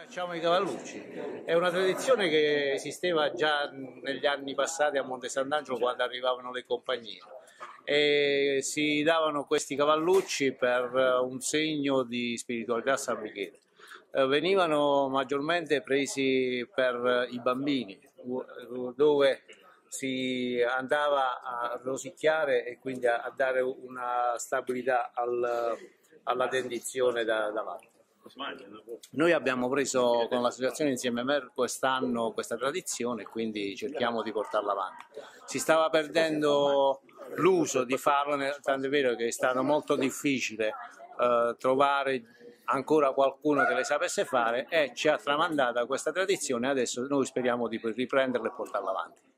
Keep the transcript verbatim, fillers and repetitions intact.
Facciamo i cavallucci, è una tradizione che esisteva già negli anni passati a Monte Sant'Angelo quando arrivavano le compagnie e si davano questi cavallucci per un segno di spiritualità a San Michele. Venivano maggiormente presi per i bambini, dove si andava a rosicchiare e quindi a dare una stabilità al, alla dendizione da, davanti. Noi abbiamo preso con l'associazione Insieme Mer quest'anno questa tradizione e quindi cerchiamo di portarla avanti. Si stava perdendo l'uso di farlo, tant'è vero che è stato molto difficile eh, trovare ancora qualcuno che le sapesse fare e ci ha tramandata questa tradizione e adesso noi speriamo di riprenderla e portarla avanti.